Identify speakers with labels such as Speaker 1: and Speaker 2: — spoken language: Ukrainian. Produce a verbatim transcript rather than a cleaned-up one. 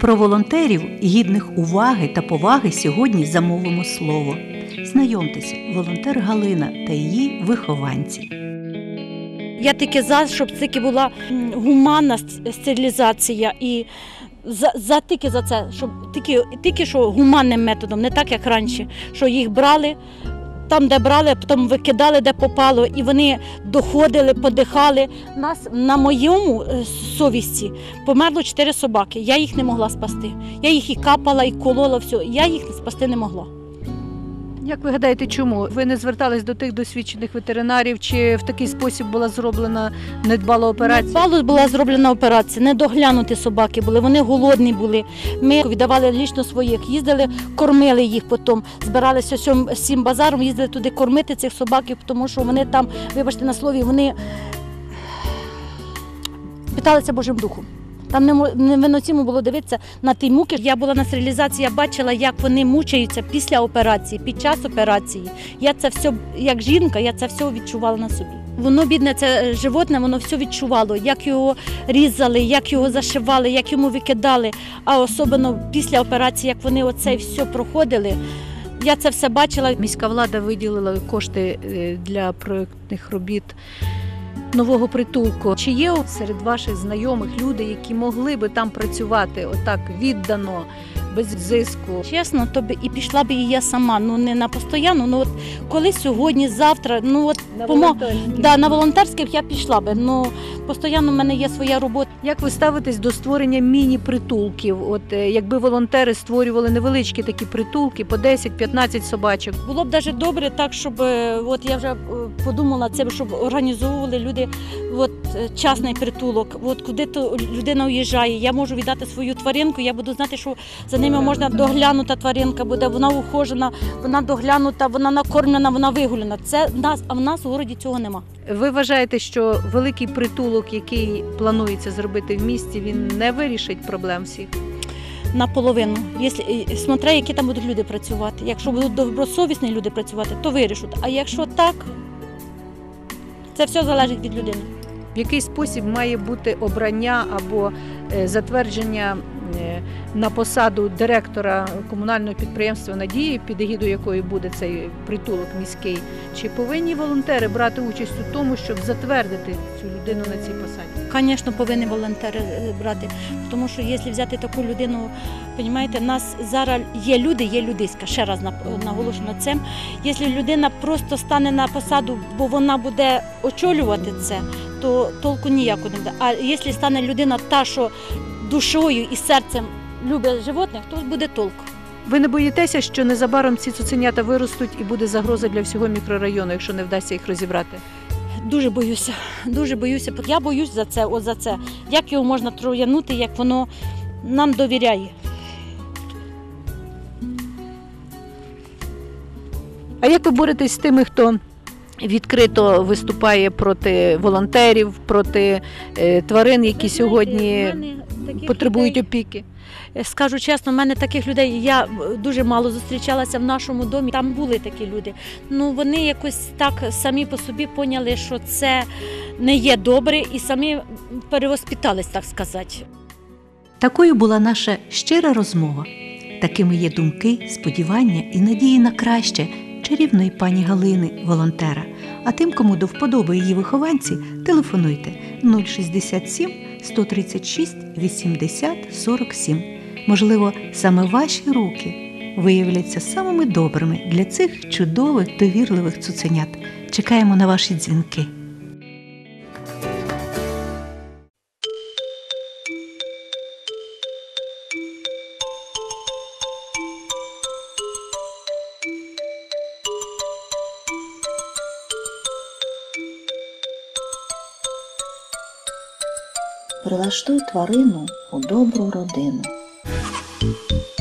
Speaker 1: Про волонтерів, гідних уваги та поваги, сьогодні замовимо слово. Знайомтеся, волонтер Галина та її вихованці.
Speaker 2: Я тільки за, щоб тільки була гуманна стерилізація і за, за тільки за це, щоб тільки, тільки що гуманним методом, не так як раніше, що їх брали, там де брали, потім викидали де попало, і вони доходили, подихали. Нас на моєму совісті померло чотири собаки, я їх не могла спасти. Я їх і капала, і колола, все, я їх спасти не могла.
Speaker 3: Як ви гадаєте, чому? Ви не звертались до тих досвідчених ветеринарів, чи в такий спосіб була зроблена недбала операція?
Speaker 2: Недбало була зроблена операція, недоглянуті собаки були, вони голодні були. Ми віддавали лічно своїх, їздили, кормили їх потім, збиралися сім базаром, їздили туди кормити цих собаків, тому що вони там, вибачте на слові, вони питалися Божим Духом. Там невиносимо було дивитися на ті муки. Я була на стерилізації, я бачила, як вони мучаються після операції, під час операції. Я це все, як жінка, я це все відчувала на собі. Воно, бідне, це животне, воно все відчувало, як його різали, як його зашивали, як йому викидали. А особливо після операції, як вони оце все проходили, я це все бачила.
Speaker 3: Міська влада виділила кошти для проєктних робіт нового притулку. Чи є серед ваших знайомих люди, які могли би там працювати отак віддано, без зиску?
Speaker 2: Чесно, то би і пішла б і я сама, ну не на постійно, ну от коли сьогодні, завтра, ну от
Speaker 3: на
Speaker 2: помо...
Speaker 3: волонтерських.
Speaker 2: Да, на волонтерських я пішла би, ну постійно в мене є своя робота.
Speaker 3: Як ви ставитесь до створення міні-притулків? От якби волонтери створювали невеличкі такі притулки по десять-п'ятнадцять собачок?
Speaker 2: Було б навіть добре так, щоб, от я вже подумала це, щоб організовували люди от, частний притулок. От куди то людина уїжджає, я можу віддати свою тваринку, я буду знати, що за ними можна доглянута тваринка буде, вона ухожена, вона доглянута, вона накормлена, вона вигуляна. Це в нас, а в нас у городі цього нема.
Speaker 3: Ви вважаєте, що великий притулок, який планується зробити в місті, він не вирішить проблем всіх?
Speaker 2: Наполовину. Якщо, смотря, які там будуть люди працювати. Якщо будуть добросовісні люди працювати, то вирішуть. А якщо так, це все залежить від людини.
Speaker 3: В який спосіб має бути обрання або затвердження на посаду директора комунального підприємства «Надія», під егідою якої буде цей притулок міський? Чи повинні волонтери брати участь у тому, щоб затвердити цю людину на цій посаді?
Speaker 2: Звісно, повинні волонтери брати, тому що якщо взяти таку людину, розумієте, у нас зараз є люди, є людиська, ще раз наголошую на цим. Якщо людина просто стане на посаду, бо вона буде очолювати це, то толку ніякого не буде. А якщо стане людина та, що душою і серцем любить животних, то буде толк.
Speaker 3: Ви не боїтеся, що незабаром ці цуценята виростуть і буде загроза для всього мікрорайону, якщо не вдасться їх розібрати?
Speaker 2: Дуже боюся, дуже боюся. Я боюсь за це, от за це. Як його можна троянути, як воно нам довіряє.
Speaker 3: А як ви боретесь з тими, хто відкрито виступає проти волонтерів, проти е, тварин, які сьогодні потребують опіки?
Speaker 2: Скажу чесно, в мене таких людей, я дуже мало зустрічалася в нашому домі, там були такі люди. Ну, вони якось так самі по собі поняли, що це не є добре і самі перевоспитались, так сказати.
Speaker 1: Такою була наша щира розмова. Такими є думки, сподівання і надії на краще чарівної пані Галини, волонтера. А тим, кому до вподоби її вихованці, телефонуйте нуль шістдесят сім сто тридцять шість вісімдесят сорок сім. Можливо, саме ваші руки виявляться самими добрими для цих чудових, довірливих цуценят. Чекаємо на ваші дзвінки.
Speaker 4: Прилаштуй тварину у добру родину.